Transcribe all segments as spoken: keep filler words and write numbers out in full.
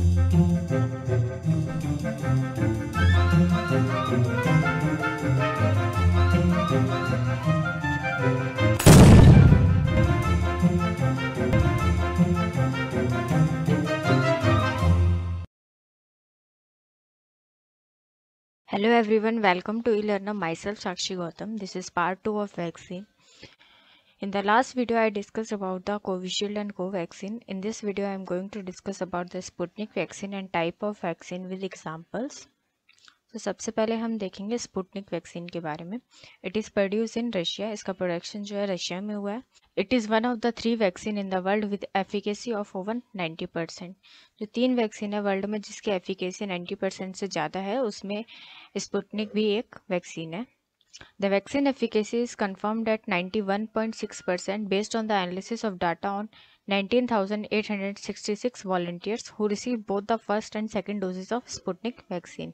Hello everyone, welcome to eLearner. Myself Sakshi Gautam. This is part two of vaccine. In the last video I discussed about the Covishield and Covaxin. In this video I am going to discuss about the Sputnik vaccine and type of vaccine with examples. तो सबसे पहले हम देखेंगे Sputnik vaccine के बारे में. It is produce in Russia. इसका production जो है रशिया में हुआ है. It is one of the three vaccine in the world with efficacy of over ninety percent. जो तीन वैक्सीन है वर्ल्ड में जिसकी एफिकेसी नाइन्टी परसेंट से ज़्यादा है उसमें स्पुटनिक भी एक वैक्सीन है. The vaccine efficacy is confirmed at ninety-one point six percent based on the analysis of data on nineteen thousand eight hundred sixty-six volunteers who received both the first and second doses of Sputnik vaccine.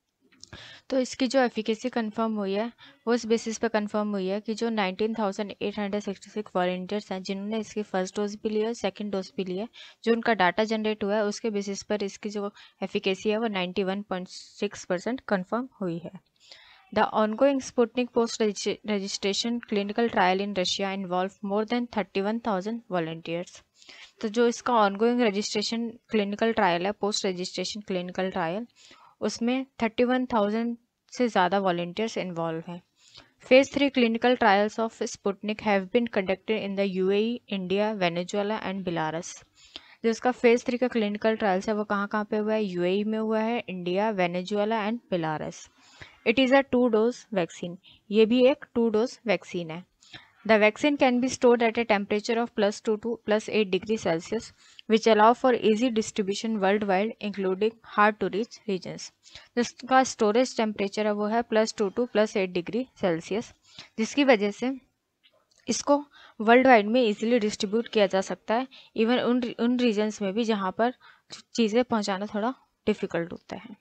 तो इसकी जो efficacy confirm हुई है वो इस basis पे confirm हुई है कि जो nineteen thousand eight hundred sixty six volunteers हैं जिन्होंने इसकी फर्स्ट डोज भी लिया है सेकंड डोज भी लिया है, जो उनका डाटा जनरेट हुआ है उसके बेसिस पर इसकी जो एफिकेसी है वो ninety one point six percent confirm हुई है. The ongoing Sputnik post-registration clinical trial in Russia involved more than thirty-one thousand volunteers. तो जो इसका ongoing registration clinical trial है, post registration clinical trial, उसमें thirty-one thousand से ज़्यादा volunteers involved हैं. Phase three clinical trials of Sputnik have been conducted in the U A E, India, Venezuela and Belarus. जो इसका फेज थ्री का clinical trials है वो कहाँ कहाँ पे हुआ है? यूएई में हुआ है, India, Venezuela and Belarus. It is a two dose vaccine. ये भी एक टू डोज वैक्सीन है. The vaccine can be stored at a temperature of plus two to plus eight degree Celsius which allow for easy distribution worldwide including hard to reach regions. जिसका storage temperature है वो है plus two to plus eight degree Celsius, जिसकी वजह से इसको worldwide में easily distribute किया जा सकता है, इवन उन उन रीजन्स में भी जहाँ पर चीज़ें पहुँचाना थोड़ा डिफ़िकल्ट होता है.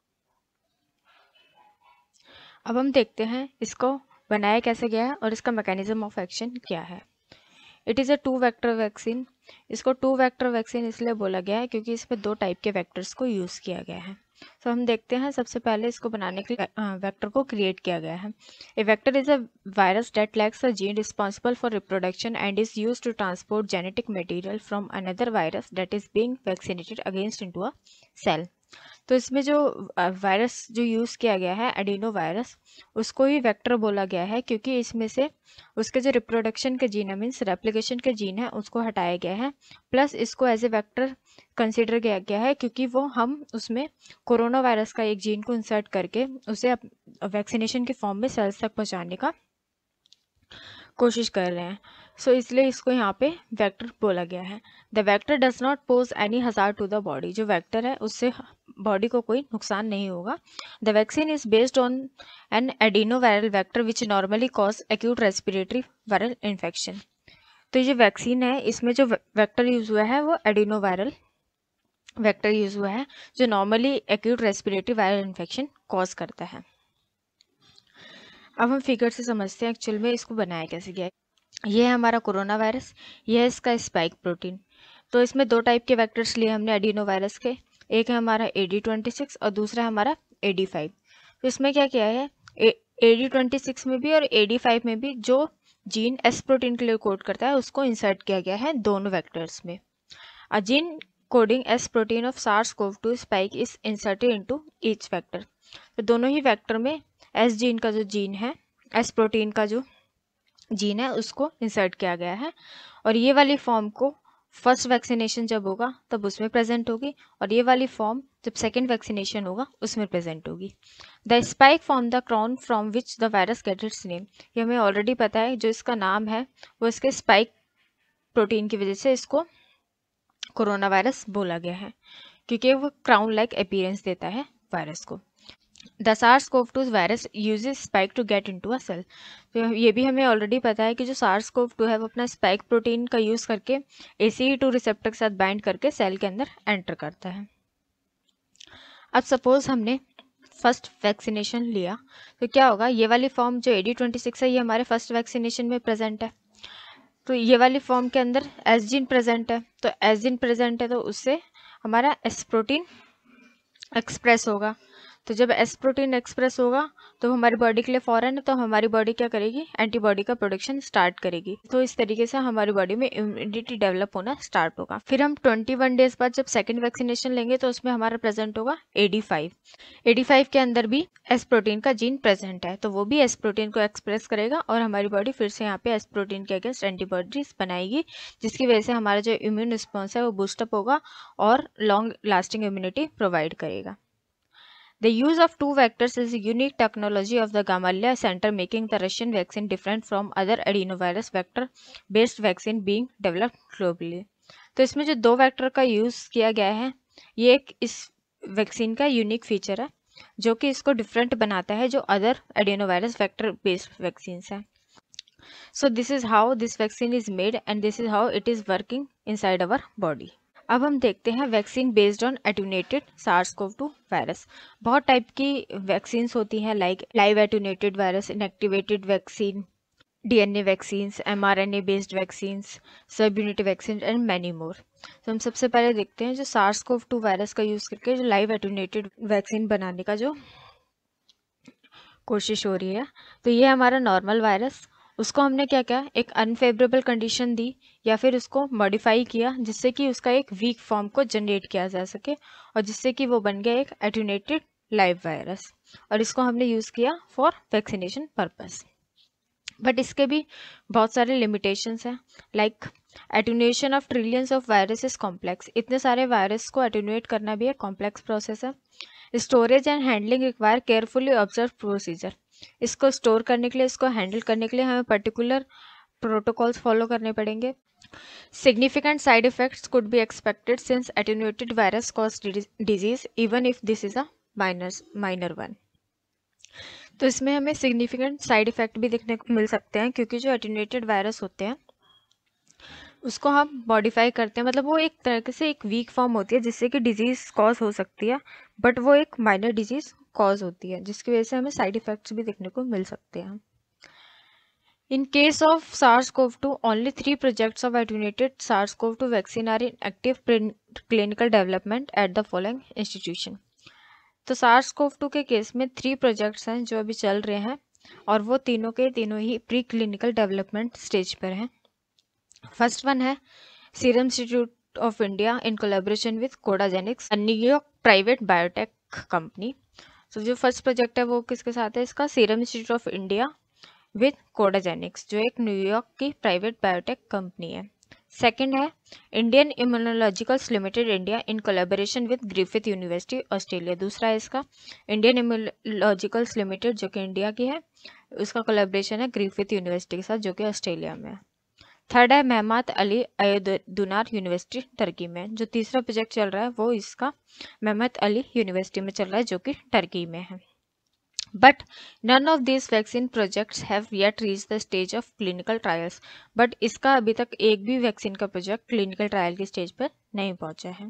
अब हम देखते हैं इसको बनाया कैसे गया है और इसका मैकेनिज्म ऑफ एक्शन क्या है. It is a two vector vaccine. इसको टू वेक्टर वैक्सीन इसलिए बोला गया है क्योंकि इसमें दो टाइप के वेक्टर्स को यूज़ किया गया है. तो हम देखते हैं सबसे पहले इसको बनाने के लिए वेक्टर को क्रिएट किया गया है. A vector is a virus that lacks a gene responsible for reproduction and is use to transport genetic material from another virus that is being vaccinated against into a cell. तो इसमें जो virus जो use किया गया है adeno virus, उसको ही vector बोला गया है क्योंकि इसमें से उसके जो रिप्रोडक्शन के जीन है मीन्स रेप्लिकेशन के जीन है उसको हटाया गया है, प्लस इसको एज ए वेक्टर कंसिडर किया गया है क्योंकि वो हम उसमें कोरोना वायरस का एक जीन को इंसर्ट करके उसे वैक्सीनेशन के फॉर्म में सेल्स तक पहुंचाने का कोशिश कर रहे हैं. सो so, इसलिए इसको यहाँ पे वेक्टर बोला गया है. The vector does not pose any hazard to the body. जो वेक्टर है उससे बॉडी को कोई नुकसान नहीं होगा. The vaccine is based on an adeno viral vector which normally cause acute respiratory viral infection. तो ये जो वैक्सीन है इसमें जो वेक्टर यूज़ हुआ है वो एडिनो वायरल वेक्टर यूज़ हुआ है जो normally acute respiratory viral infection cause करता है. अब हम फिगर से समझते हैं एक्चुअल में इसको बनाया कैसे गया है. ये है हमारा कोरोना वायरस, ये है इसका स्पाइक प्रोटीन. तो इसमें दो टाइप के वेक्टर्स लिए हमने एडिनो वायरस के. एक है हमारा ए डी ट्वेंटी सिक्स और दूसरा है हमारा ए डी फाइव. तो इसमें क्या किया है, ए डी ट्वेंटी सिक्स में भी और ए डी फाइव में भी जो जीन एस प्रोटीन के लिए कोड करता है उसको इंसर्ट किया गया है दोनों वेक्टर्स में. A gene coding S protein of SARS CoV two spike is inserted into each vector. तो दोनों ही वेक्टर में एस जीन का जो जीन है, एस प्रोटीन का जो जीन है उसको इंसर्ट किया गया है. और ये वाली फॉर्म को फर्स्ट वैक्सीनेशन जब होगा तब उसमें प्रेजेंट होगी और ये वाली फॉर्म जब सेकेंड वैक्सीनेशन होगा उसमें प्रेजेंट होगी. The spike form the crown from which the virus get its name. ये हमें ऑलरेडी पता है, जो इसका नाम है वो इसके स्पाइक प्रोटीन की वजह से इसको कोरोना वायरस बोला गया है क्योंकि वो क्राउन लाइक अपीयरेंस देता है वायरस को. The SARS CoV two virus uses spike to get into a cell. तो ये भी हमें ऑलरेडी पता है कि जो सार्स कोव टू है वो अपना स्पाइक प्रोटीन का यूज़ करके ए सी ई टू रिसेप्टर के साथ बाइंड करके सेल के अंदर एंटर करता है. अब सपोज हमने फर्स्ट वैक्सीनेशन लिया तो क्या होगा, ये वाली फॉर्म जो ए डी ट्वेंटी सिक्स है ये हमारे फर्स्ट वैक्सीनेशन में प्रेजेंट है. तो ये वाली फॉर्म के अंदर एस जीन प्रेजेंट है. तो एस जीन प्रेजेंट है तो उससे हमारा एस प्रोटीन एक्सप्रेस होगा। तो जब एस प्रोटीन एक्सप्रेस होगा तो हमारी बॉडी के लिए फॉरन है, तो हमारी बॉडी क्या करेगी, एंटीबॉडी का प्रोडक्शन स्टार्ट करेगी। तो इस तरीके से हमारी बॉडी में इम्यूनिटी डेवलप होना स्टार्ट होगा। फिर हम ट्वेंटी वन डेज बाद जब सेकेंड वैक्सीनेशन लेंगे तो उसमें हमारा प्रेजेंट होगा A D five. A D five के अंदर भी एस प्रोटीन का जीन प्रेजेंट है, तो वो भी एस प्रोटीन को एक्सप्रेस करेगा और हमारी बॉडी फिर से यहाँ पे एस प्रोटीन के अगेंस्ट एंटीबॉडीज बनाएगी, जिसकी वजह से हमारा जो इम्यून रिस्पॉन्स है वो बूस्टअप होगा और लॉन्ग लास्टिंग इम्यूनिटी प्रोवाइड करेगा। The use of two vectors is a unique technology of the Gamaleya Center, making the Russian vaccine different from other adenovirus vector-based vaccine being developed globally. तो इसमें जो दो vector का use किया गया है ये एक इस वैक्सीन का यूनिक फीचर है जो कि इसको डिफरेंट बनाता है जो other adenovirus vector based vaccines हैं। So this is how this vaccine is made and this is how it is working inside our body. अब हम देखते हैं vaccine based on attenuated SARS CoV two virus. बहुत type की vaccines होती हैं, like live attenuated virus, inactivated vaccine, DNA vaccines, mRNA based vaccines, subunit vaccine and many more. तो हम सबसे पहले देखते हैं जो सार्स कोव टू वायरस का यूज़ करके जो लाइव एटूनेटेड वैक्सीन बनाने का जो कोशिश हो रही है। तो ये हमारा नॉर्मल वायरस, उसको हमने क्या किया, एक अनफेवरेबल कंडीशन दी या फिर उसको मॉडिफाई किया जिससे कि उसका एक वीक फॉर्म को जनरेट किया जा सके और जिससे कि वो बन गया एक एटूनेटेड लाइव वायरस, और इसको हमने यूज़ किया फॉर वैक्सीनेशन पर्पस। बट इसके भी बहुत सारे लिमिटेशंस हैं, like attenuation of trillions of virus is complex. इतने सारे वायरस को एटूनेट करना भी एक कॉम्प्लेक्स प्रोसेस है। Storage and handling require carefully observe procedure. इसको स्टोर करने के लिए, इसको हैंडल करने के लिए हमें पर्टिकुलर प्रोटोकॉल्स फॉलो करने पड़ेंगे। Significant side effects could be expected since attenuated virus cause disease even if this is a minor minor one. तो इसमें हमें सिग्निफिकेंट साइड इफेक्ट भी देखने को मिल सकते हैं क्योंकि जो एटेन्यूएटेड वायरस होते हैं उसको हम मॉडिफाई करते हैं, मतलब वो एक तरह से एक वीक फॉर्म होती है जिससे कि डिजीज़ कॉज हो सकती है, बट वो एक माइनर डिजीज़ कॉज होती है जिसकी वजह से हमें साइड इफ़ेक्ट्स भी देखने को मिल सकते हैं। In case of SARS CoV two only three projects of attenuated SARS CoV two vaccine are in active clinical development at the following institution. तो सार्स कोव टू के केस में थ्री प्रोजेक्ट्स हैं जो अभी चल रहे हैं और वो तीनों के तीनों ही प्री क्लिनिकल डेवलपमेंट स्टेज पर हैं। फर्स्ट वन है Serum Institute of India in collaboration with Codagenix, New York private biotech company. तो जो फर्स्ट प्रोजेक्ट है वो किसके साथ है, इसका Serum Institute of India with Codagenix जो एक न्यूयॉर्क की प्राइवेट बायोटेक कंपनी है। सेकंड है Indian Immunologicals Limited India in collaboration with Griffith University Australia. दूसरा है इसका इंडियन इम्यूनोलॉजिकल्स लिमिटेड जो कि इंडिया की है, उसका कोलैबोरेशन है ग्रिफिथ यूनिवर्सिटी के साथ जो कि ऑस्ट्रेलिया में है। थर्ड है Mehmet Ali Aydinlar University Turkey में। जो तीसरा प्रोजेक्ट चल रहा है वो इसका मेहमत अली यूनिवर्सिटी में चल रहा है जो कि टर्की में है। But none of this vaccine projects have yet reach the stage of clinical trials. But इसका अभी तक एक भी वैक्सीन का प्रोजेक्ट क्लिनिकल ट्रायल की स्टेज पर नहीं पहुंचा है।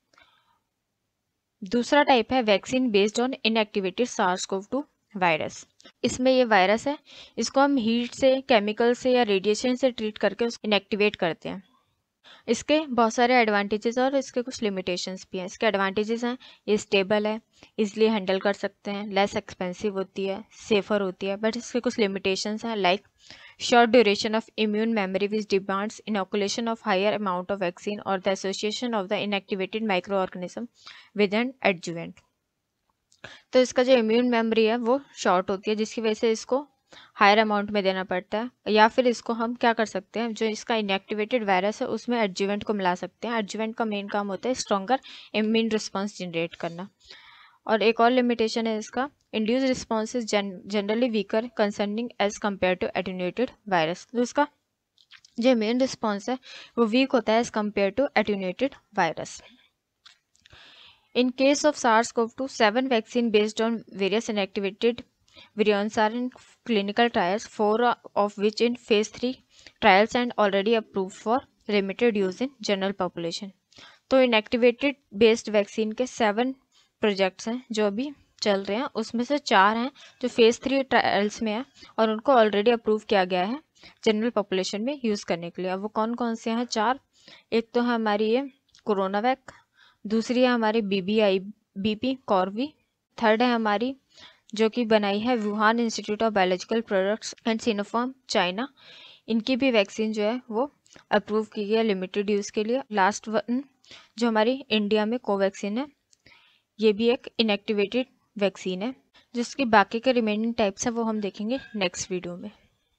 दूसरा टाइप है vaccine based on inactivated SARS CoV two virus. इसमें ये वायरस है, इसको हम हीट से, केमिकल से या रेडिएशन से ट्रीट करके उसको इनएक्टिवेट करते हैं। इसके बहुत सारे एडवांटेजेस और इसके कुछ लिमिटेशंस भी हैं। इसके एडवांटेजेस हैं, ये स्टेबल है, इजीली हैंडल कर सकते हैं, लेस एक्सपेंसिव होती है, सेफर होती है। बट इसके कुछ लिमिटेशंस हैं, like short duration of immune memory which demands inoculation of higher amount of vaccine और the association of the inactivated micro organism with an adjuvant. तो इसका जो इम्यून मेमोरी है वो शॉर्ट होती है जिसकी वजह से इसको हायर अमाउंट में देना पड़ता है, या फिर इसको हम क्या कर सकते हैं, जो इसका इनएक्टिवेटेड वायरस है उसमें एडजुवेंट को मिला सकते हैं। एडजुवेंट का मेन काम होता है स्ट्रॉन्गर इम्यून रिस्पॉन्स जनरेट करना। और एक और लिमिटेशन है इसका, induce response is generally weaker concerning as compare to attenuated virus. तो इसका जो इम्यून रिस्पॉन्स है वो वीक होता है as compare to attenuated virus. In case of SARS CoV two, seven vaccine based on various inactivated virions are in clinical trials, four of which in phase three trials and already approved for limited use in general population. तो inactivated based vaccine के seven projects हैं जो अभी चल रहे हैं, उसमें से चार हैं जो phase three trials में हैं और उनको already approve किया गया है जनरल पॉपुलेशन में यूज़ करने के लिए। अब वो कौन कौन से हैं चार, एक तो है हमारी ये कोरोना वैक, दूसरी है हमारी B B I B P CorV. Third है हमारी जो कि बनाई है Wuhan Institute of Biological Products and Sinopharm China. इनकी भी वैक्सीन जो है वो अप्रूव की गई है लिमिटेड यूज़ के लिए। लास्ट वन जो हमारी इंडिया में कोवैक्सीन है, ये भी एक इनएक्टिवेटेड वैक्सीन है। जिसकी बाकी के रिमेनिंग टाइप्स हैं वो हम देखेंगे नेक्स्ट वीडियो में।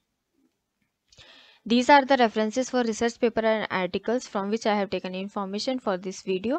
These are the references for research paper and articles from which I have taken information for this video.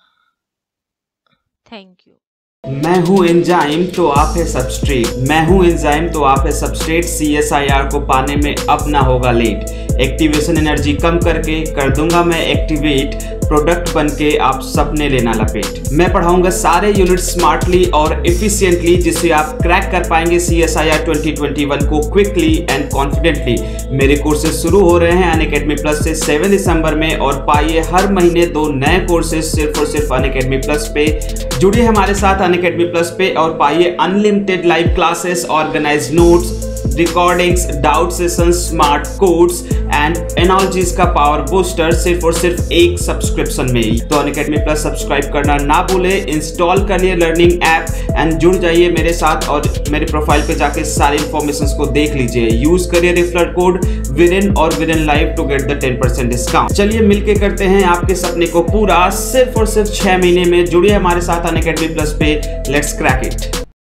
Thank you. मैं हूं एंजाइम तो आप है सबस्ट्रेट, मैं हूं एंजाइम तो आप है substrate. C S I R को पाने में अब ना होगा लेट, एक्टिवेशन एनर्जी कम करके कर दूंगा मैं एक्टिवेट, प्रोडक्ट बन के आप सपने लेना लपेट। मैं पढ़ाऊंगा सारे यूनिट स्मार्टली और एफिशिएंटली, जिससे आप क्रैक कर पाएंगे C S I R twenty twenty one को क्विकली एंड कॉन्फिडेंटली। मेरे कोर्सेज शुरू हो रहे हैं अनअकैडमी प्लस से सेवन दिसंबर में, और पाइए हर महीने दो नए कोर्सेज सिर्फ और सिर्फ अनअकैडमी प्लस पे। जुड़िए हमारे साथ अनअकैडमी प्लस पे और पाइए unlimited live classes, organize notes, recordings, doubt sessions, smart codes and analogies का पावर बूस्टर सिर्फ और सिर्फ एक सब्सक्रिप्शन में। तो अनअकैडमी प्लस सब्सक्राइब करना ना भूले, इंस्टॉल कर लिए लर्निंग ऐप एंड जुड़ जाइए मेरे साथ, और मेरे प्रोफाइल पे जाके सारी इंफॉर्मेशन को देख लीजिए। यूज करिए रेफरल कोड विदिन और within live to get the ten percent discount. चलिए मिलके करते हैं आपके सपने को पूरा सिर्फ और सिर्फ छह महीने में। जुड़िए हमारे साथ अनअकैडमी प्लस पे, लेट्स क्रैक इट।